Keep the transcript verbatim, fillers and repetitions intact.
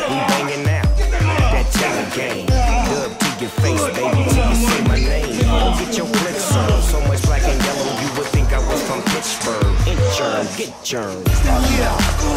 We banging out that Taylor game. Dub to your face, baby, till you say my name. Don't get your clip served. So much black and yellow, you would think I was from Pittsburgh. Inchurn, get churned. Yeah.